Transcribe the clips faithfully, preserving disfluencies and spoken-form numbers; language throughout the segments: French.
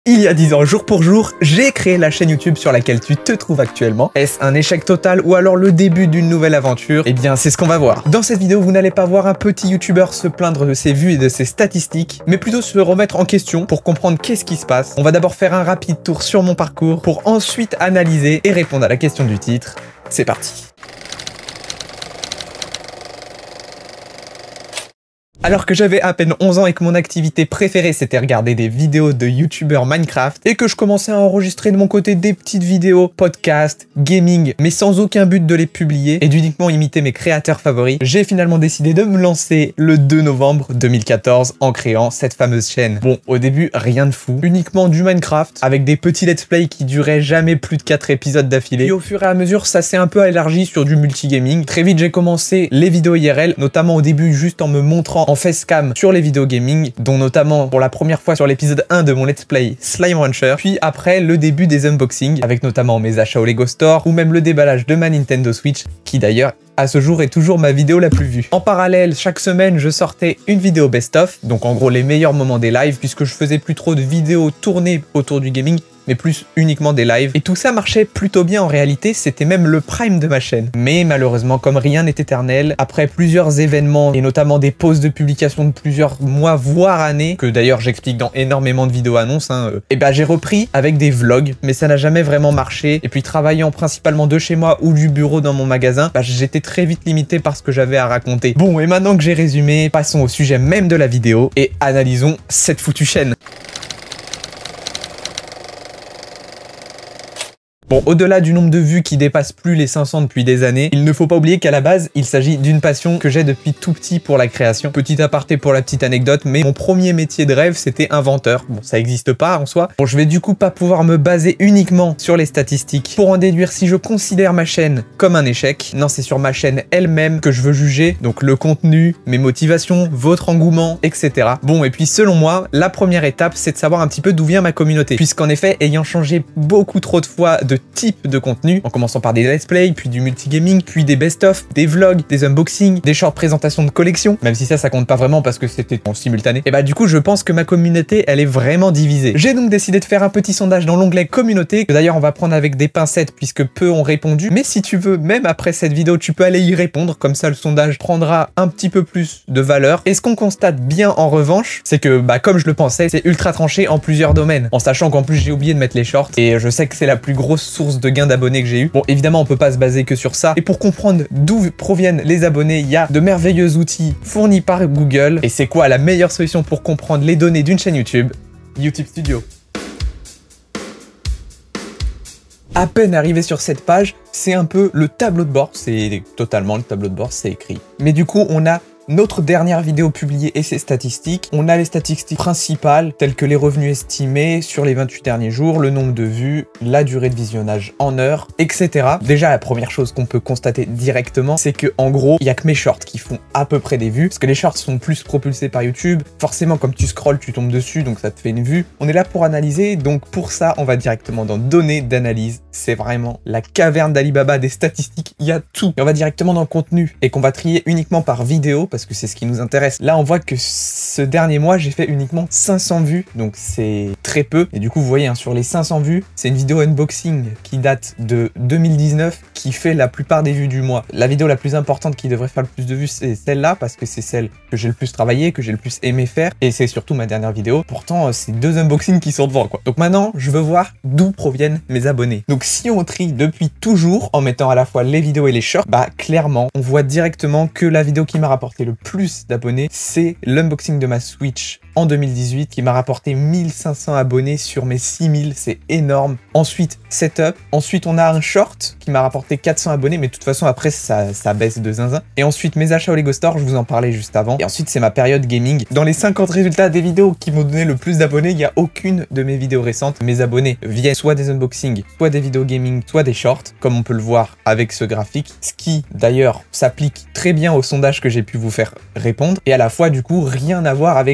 Il y a dix ans, jour pour jour, j'ai créé la chaîne YouTube sur laquelle tu te trouves actuellement. Est-ce un échec total ou alors le début d'une nouvelle aventure? Eh bien, c'est ce qu'on va voir. Dans cette vidéo, vous n'allez pas voir un petit YouTuber se plaindre de ses vues et de ses statistiques, mais plutôt se remettre en question pour comprendre qu'est-ce qui se passe. On va d'abord faire un rapide tour sur mon parcours pour ensuite analyser et répondre à la question du titre. C'est parti. Alors que j'avais à peine onze ans et que mon activité préférée c'était regarder des vidéos de youtubeurs Minecraft et que je commençais à enregistrer de mon côté des petites vidéos, podcasts, gaming, mais sans aucun but de les publier et d'uniquement imiter mes créateurs favoris, j'ai finalement décidé de me lancer le deux novembre deux mille quatorze en créant cette fameuse chaîne. Bon, au début, rien de fou, uniquement du Minecraft avec des petits let's play qui duraient jamais plus de quatre épisodes d'affilée. Et au fur et à mesure, ça s'est un peu élargi sur du multigaming. Très vite, j'ai commencé les vidéos I R L, notamment au début juste en me montrant en facecam sur les vidéos gaming, dont notamment pour la première fois sur l'épisode un de mon let's play Slime Rancher, puis après le début des unboxings, avec notamment mes achats au Lego Store, ou même le déballage de ma Nintendo Switch, qui d'ailleurs à ce jour est toujours ma vidéo la plus vue. En parallèle, chaque semaine, je sortais une vidéo best-of, donc en gros les meilleurs moments des lives, puisque je faisais plus trop de vidéos tournées autour du gaming, mais plus uniquement des lives. Et tout ça marchait plutôt bien en réalité, c'était même le prime de ma chaîne. Mais malheureusement, comme rien n'est éternel, après plusieurs événements, et notamment des pauses de publication de plusieurs mois, voire années, que d'ailleurs j'explique dans énormément de vidéos annonces, hein, euh, et ben j'ai repris avec des vlogs, mais ça n'a jamais vraiment marché. Et puis travaillant principalement de chez moi ou du bureau dans mon magasin, bah, j'étais très vite limité par ce que j'avais à raconter. Bon, et maintenant que j'ai résumé, passons au sujet même de la vidéo, et analysons cette foutue chaîne. Bon, au-delà du nombre de vues qui dépasse plus les cinq cents depuis des années, il ne faut pas oublier qu'à la base, il s'agit d'une passion que j'ai depuis tout petit pour la création. Petit aparté pour la petite anecdote, mais mon premier métier de rêve, c'était inventeur. Bon, ça n'existe pas en soi. Bon, je vais du coup pas pouvoir me baser uniquement sur les statistiques pour en déduire si je considère ma chaîne comme un échec. Non, c'est sur ma chaîne elle-même que je veux juger, donc le contenu, mes motivations, votre engouement, et cetera. Bon, et puis selon moi, la première étape, c'est de savoir un petit peu d'où vient ma communauté. Puisqu'en effet, ayant changé beaucoup trop de fois de type de contenu, en commençant par des let's play, puis du multigaming, puis des best-of, des vlogs, des unboxings, des short présentations de collection, même si ça, ça compte pas vraiment parce que c'était en simultané, et bah du coup, je pense que ma communauté, elle est vraiment divisée. J'ai donc décidé de faire un petit sondage dans l'onglet communauté, que d'ailleurs on va prendre avec des pincettes puisque peu ont répondu, mais si tu veux, même après cette vidéo, tu peux aller y répondre, comme ça le sondage prendra un petit peu plus de valeur. Et ce qu'on constate bien en revanche, c'est que, bah comme je le pensais, c'est ultra tranché en plusieurs domaines, en sachant qu'en plus j'ai oublié de mettre les shorts, et je sais que c'est la plus grosse source de gains d'abonnés que j'ai eu. Bon, évidemment, on peut pas se baser que sur ça. Et pour comprendre d'où proviennent les abonnés, il y a de merveilleux outils fournis par Google. Et c'est quoi la meilleure solution pour comprendre les données d'une chaîne YouTube? YouTube Studio. À peine arrivé sur cette page, c'est un peu le tableau de bord. C'est totalement le tableau de bord, c'est écrit. Mais du coup, on a notre dernière vidéo publiée et ses statistiques. On a les statistiques principales telles que les revenus estimés sur les vingt-huit derniers jours, le nombre de vues, la durée de visionnage en heures, et cetera. Déjà, la première chose qu'on peut constater directement, c'est que en gros, il n'y a que mes shorts qui font à peu près des vues, parce que les shorts sont plus propulsés par YouTube. Forcément, comme tu scrolles, tu tombes dessus, donc ça te fait une vue. On est là pour analyser, donc pour ça, on va directement dans données d'analyse. C'est vraiment la caverne d'Alibaba des statistiques, il y a tout. Et on va directement dans le contenu, et qu'on va trier uniquement par vidéo, parce que c'est ce qui nous intéresse. Là, on voit que ce dernier mois, j'ai fait uniquement cinq cents vues, donc c'est très peu. Et du coup, vous voyez, hein, sur les cinq cents vues, c'est une vidéo unboxing qui date de deux mille dix-neuf, qui fait la plupart des vues du mois. La vidéo la plus importante qui devrait faire le plus de vues, c'est celle-là, parce que c'est celle que j'ai le plus travaillé, que j'ai le plus aimé faire, et c'est surtout ma dernière vidéo. Pourtant, c'est deux unboxings qui sont devant, quoi. Donc maintenant, je veux voir d'où proviennent mes abonnés. Donc si on trie depuis toujours, en mettant à la fois les vidéos et les shorts, bah clairement, on voit directement que la vidéo qui m'a rapporté le plus d'abonnés, c'est l'unboxing de ma Switch en deux mille dix-huit qui m'a rapporté mille cinq cents abonnés sur mes six mille, c'est énorme. Ensuite, setup. Ensuite, on a un short qui m'a rapporté quatre cents abonnés, mais de toute façon, après, ça, ça baisse de zinzin. Et ensuite, mes achats au Lego Store, je vous en parlais juste avant. Et ensuite, c'est ma période gaming. Dans les cinquante résultats des vidéos qui m'ont donné le plus d'abonnés, il n'y a aucune de mes vidéos récentes. Mes abonnés viennent soit des unboxings, soit des vidéos gaming, soit des shorts, comme on peut le voir avec ce graphique. Ce qui, d'ailleurs, s'applique très bien au sondage que j'ai pu vous faire répondre. Et à la fois, du coup, rien à voir avec les vidéos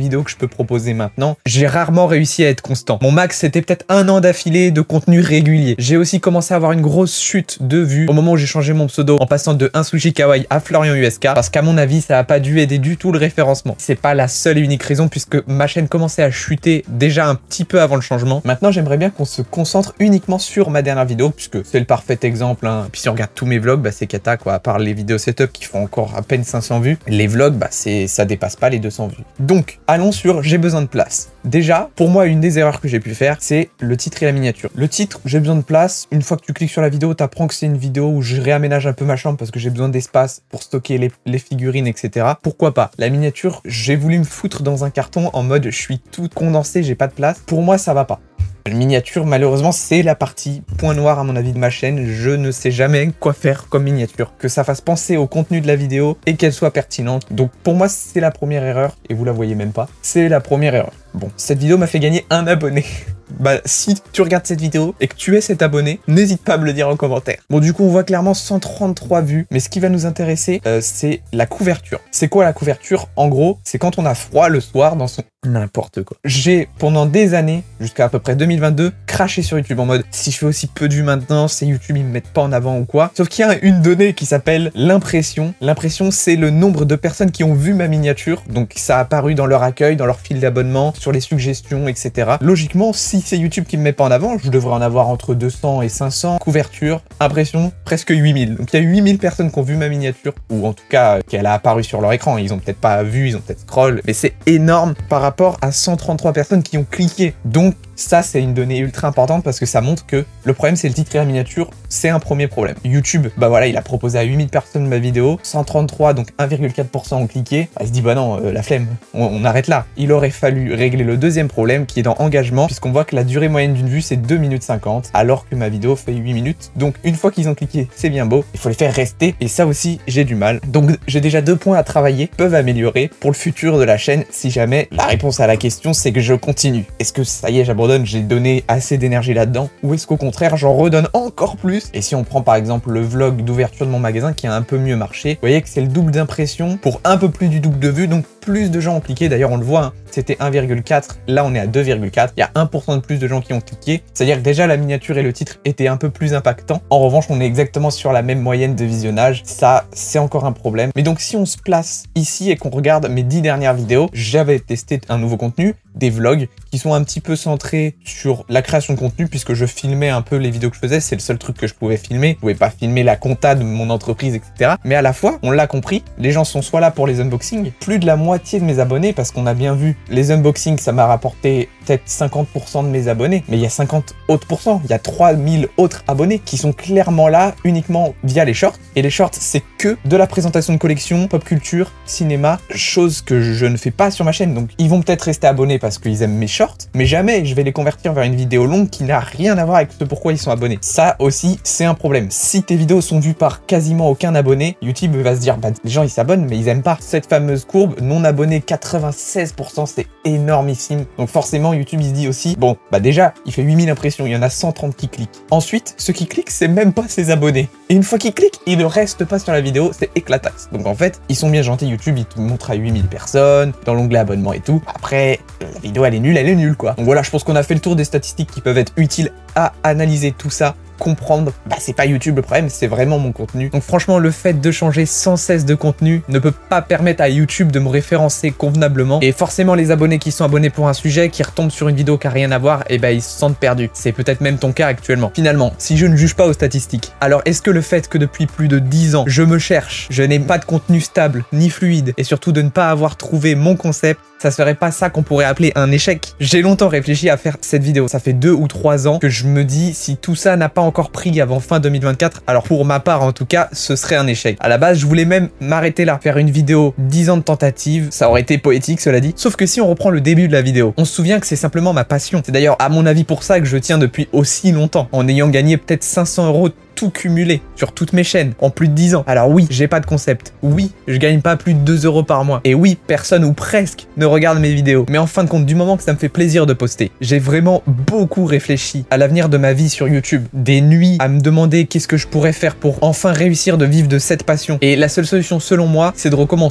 vidéos que je peux proposer maintenant, j'ai rarement réussi à être constant. Mon max, c'était peut-être un an d'affilée de contenu régulier. J'ai aussi commencé à avoir une grosse chute de vues au moment où j'ai changé mon pseudo en passant de un sushi kawaii à Florian U S K, parce qu'à mon avis, ça a pas dû aider du tout le référencement. C'est pas la seule et unique raison puisque ma chaîne commençait à chuter déjà un petit peu avant le changement. Maintenant, j'aimerais bien qu'on se concentre uniquement sur ma dernière vidéo puisque c'est le parfait exemple, hein. Puis si on regarde tous mes vlogs, bah c'est cata quoi, à part les vidéos setup qui font encore à peine cinq cents vues, les vlogs, bah c'est ça dépasse pas les deux cents vues. Donc, allons sur j'ai besoin de place. Déjà, pour moi, une des erreurs que j'ai pu faire, c'est le titre et la miniature. Le titre, j'ai besoin de place. Une fois que tu cliques sur la vidéo, t'apprends que c'est une vidéo où je réaménage un peu ma chambre parce que j'ai besoin d'espace pour stocker les, les figurines, et cetera. Pourquoi pas? La miniature, j'ai voulu me foutre dans un carton en mode je suis tout condensé, j'ai pas de place. Pour moi, ça va pas. La miniature, malheureusement, c'est la partie point noir à mon avis de ma chaîne. Je ne sais jamais quoi faire comme miniature. Que ça fasse penser au contenu de la vidéo et qu'elle soit pertinente. Donc pour moi, c'est la première erreur. Et vous la voyez même pas. C'est la première erreur. Bon, cette vidéo m'a fait gagner un abonné. Bah, si tu regardes cette vidéo et que tu es cet abonné, n'hésite pas à me le dire en commentaire. Bon, du coup, on voit clairement cent trente-trois vues, mais ce qui va nous intéresser, euh, c'est la couverture. C'est quoi la couverture? En gros, c'est quand on a froid le soir dans son... N'importe quoi. J'ai, pendant des années, jusqu'à à peu près deux mille vingt-deux, craché sur YouTube en mode, si je fais aussi peu de vues maintenant, c'est YouTube, ils me mettent pas en avant ou quoi. Sauf qu'il y a une donnée qui s'appelle l'impression. L'impression, c'est le nombre de personnes qui ont vu ma miniature. Donc, ça a apparu dans leur accueil, dans leur fil d'abonnement, sur les suggestions, et cetera. Logiquement, si c'est YouTube qui me met pas en avant, je devrais en avoir entre deux cents et cinq cents. Couverture, impression, presque huit mille. Donc il y a huit mille personnes qui ont vu ma miniature, ou en tout cas qu'elle a apparu sur leur écran. Ils ont peut-être pas vu, ils ont peut-être scroll, mais c'est énorme par rapport à cent trente-trois personnes qui ont cliqué. Donc ça, c'est une donnée ultra importante parce que ça montre que le problème, c'est le titre et la miniature. C'est un premier problème. YouTube, bah voilà, il a proposé à huit mille personnes ma vidéo, cent trente-trois, donc un virgule quatre pour cent ont cliqué. Bah, il se dit, bah non, euh, la flemme, on, on arrête là. Il aurait fallu régler le deuxième problème qui est dans engagement, puisqu'on voit que la durée moyenne d'une vue, c'est deux minutes cinquante, alors que ma vidéo fait huit minutes. Donc, une fois qu'ils ont cliqué, c'est bien beau, il faut les faire rester. Et ça aussi, j'ai du mal. Donc, j'ai déjà deux points à travailler, peuvent améliorer pour le futur de la chaîne si jamais la réponse à la question, c'est que je continue. Est-ce que ça y est, j'abandonne? J'ai donné assez d'énergie là-dedans, ou est-ce qu'au contraire j'en redonne encore plus? Et si on prend par exemple le vlog d'ouverture de mon magasin qui a un peu mieux marché, vous voyez que c'est le double d'impression pour un peu plus du double de vues, donc plus de gens ont cliqué. D'ailleurs on le voit, hein, c'était un virgule quatre, là on est à deux virgule quatre, il y a un pour cent de plus de gens qui ont cliqué, c'est-à-dire que déjà la miniature et le titre étaient un peu plus impactants. En revanche, on est exactement sur la même moyenne de visionnage, ça c'est encore un problème. Mais donc si on se place ici et qu'on regarde mes dix dernières vidéos, j'avais testé un nouveau contenu, des vlogs qui sont un petit peu centrés sur la création de contenu puisque je filmais un peu les vidéos que je faisais, c'est le seul truc que je pouvais filmer, je pouvais pas filmer la compta de mon entreprise, et cetera. Mais à la fois, on l'a compris, les gens sont soit là pour les unboxings, plus de la moitié de mes abonnés, parce qu'on a bien vu, les unboxings, ça m'a rapporté peut-être cinquante pour cent de mes abonnés, mais il y a cinquante autres pourcents, il y a trois mille autres abonnés qui sont clairement là uniquement via les shorts, et les shorts, c'est que de la présentation de collection, pop culture, cinéma, chose que je ne fais pas sur ma chaîne, donc ils vont peut-être rester abonnés parce qu'ils aiment mes shorts, mais jamais je vais les convertir vers une vidéo longue qui n'a rien à voir avec ce pourquoi ils sont abonnés. Ça aussi, c'est un problème. Si tes vidéos sont vues par quasiment aucun abonné, YouTube va se dire, bah, les gens ils s'abonnent, mais ils aiment pas. Cette fameuse courbe, non abonné quatre-vingt-seize pour cent, c'est énormissime. Donc forcément, YouTube il se dit aussi, bon, bah déjà, il fait huit mille impressions, il y en a cent trente qui cliquent. Ensuite, ceux qui cliquent, c'est même pas ses abonnés. Et une fois qu'ils cliquent, ils ne restent pas sur la vidéo, c'est éclataxe. Donc en fait, ils sont bien gentils, YouTube, ils te montrent à huit mille personnes, dans l'onglet abonnement et tout. Après, la vidéo elle est nulle, elle est nulle quoi. Donc voilà, je pense qu'on a fait le tour des statistiques qui peuvent être utiles à analyser tout ça, comprendre, bah c'est pas YouTube le problème, c'est vraiment mon contenu. Donc franchement, le fait de changer sans cesse de contenu ne peut pas permettre à YouTube de me référencer convenablement. Et forcément, les abonnés qui sont abonnés pour un sujet, qui retombent sur une vidéo qui a rien à voir, et ben ils se sentent perdus. C'est peut-être même ton cas actuellement. Finalement, si je ne juge pas aux statistiques, alors est-ce que le fait que depuis plus de dix ans, je me cherche, je n'ai pas de contenu stable, ni fluide, et surtout de ne pas avoir trouvé mon concept, ça serait pas ça qu'on pourrait appeler un échec? J'ai longtemps réfléchi à faire cette vidéo. Ça fait deux ou trois ans que je me dis, si tout ça n'a pas encore pris avant fin deux mille vingt-quatre, alors pour ma part en tout cas, ce serait un échec. À la base, je voulais même m'arrêter là, faire une vidéo dix ans de tentative. Ça aurait été poétique, cela dit. Sauf que si on reprend le début de la vidéo, on se souvient que c'est simplement ma passion. C'est d'ailleurs à mon avis pour ça que je tiens depuis aussi longtemps, en ayant gagné peut-être cinq cents euros tout cumulé sur toutes mes chaînes en plus de dix ans. Alors oui, j'ai pas de concept. Oui, je gagne pas plus de deux euros par mois. Et oui, personne ou presque ne regarde mes vidéos. Mais en fin de compte, du moment que ça me fait plaisir de poster, j'ai vraiment beaucoup réfléchi à l'avenir de ma vie sur YouTube. Des nuits à me demander qu'est-ce que je pourrais faire pour enfin réussir de vivre de cette passion. Et la seule solution selon moi, c'est de recommencer.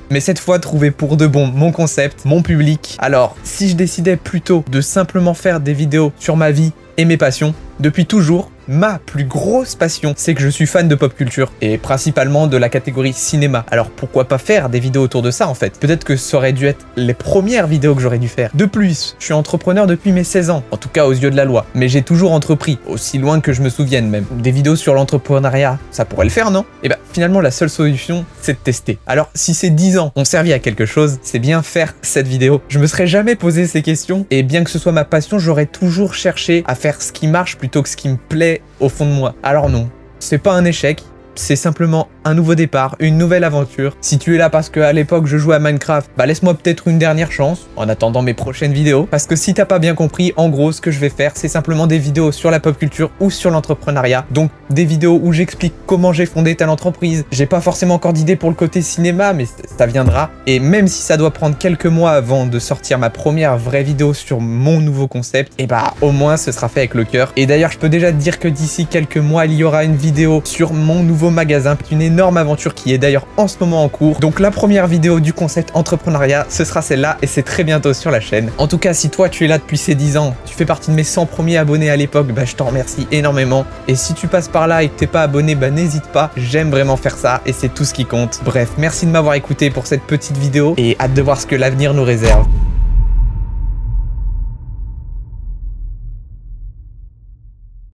mais cette fois trouver pour de bon mon concept, mon public. Alors, si je décidais plutôt de simplement faire des vidéos sur ma vie et mes passions, depuis toujours, ma plus grosse passion, c'est que je suis fan de pop culture et principalement de la catégorie cinéma. Alors pourquoi pas faire des vidéos autour de ça en fait? Peut-être que ça aurait dû être les premières vidéos que j'aurais dû faire. De plus, je suis entrepreneur depuis mes seize ans, en tout cas aux yeux de la loi. Mais j'ai toujours entrepris, aussi loin que je me souvienne même. Des vidéos sur l'entrepreneuriat, ça pourrait le faire, non? Et bah finalement la seule solution, c'est de tester. Alors si ces dix ans ont servi à quelque chose, c'est bien faire cette vidéo. Je me serais jamais posé ces questions et bien que ce soit ma passion, j'aurais toujours cherché à faire ce qui marche plutôt que ce qui me plaît au fond de moi. Alors non, c'est pas un échec, c'est simplement un nouveau départ, une nouvelle aventure. Si tu es là parce qu'à l'époque je jouais à Minecraft, bah laisse-moi peut-être une dernière chance en attendant mes prochaines vidéos. Parce que si t'as pas bien compris, en gros ce que je vais faire c'est simplement des vidéos sur la pop culture ou sur l'entrepreneuriat. Donc des vidéos où j'explique comment j'ai fondé telle entreprise. J'ai pas forcément encore d'idée pour le côté cinéma mais ça viendra. Et même si ça doit prendre quelques mois avant de sortir ma première vraie vidéo sur mon nouveau concept, et bah au moins ce sera fait avec le cœur. Et d'ailleurs je peux déjà te dire que d'ici quelques mois il y aura une vidéo sur mon nouveau magasin, une énorme aventure qui est d'ailleurs en ce moment en cours. Donc la première vidéo du concept entrepreneuriat, ce sera celle-là et c'est très bientôt sur la chaîne. En tout cas, si toi tu es là depuis ces dix ans, tu fais partie de mes cent premiers abonnés à l'époque, bah je t'en remercie énormément. Et si tu passes par là et que t'es pas abonné, bah n'hésite pas, j'aime vraiment faire ça et c'est tout ce qui compte. Bref, merci de m'avoir écouté pour cette petite vidéo et hâte de voir ce que l'avenir nous réserve.